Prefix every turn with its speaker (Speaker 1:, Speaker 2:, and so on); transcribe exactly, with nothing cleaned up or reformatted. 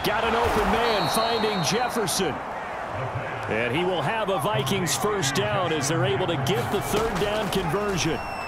Speaker 1: Got an open man finding Jefferson. And he will have a Vikings first down as they're able to get the third down conversion.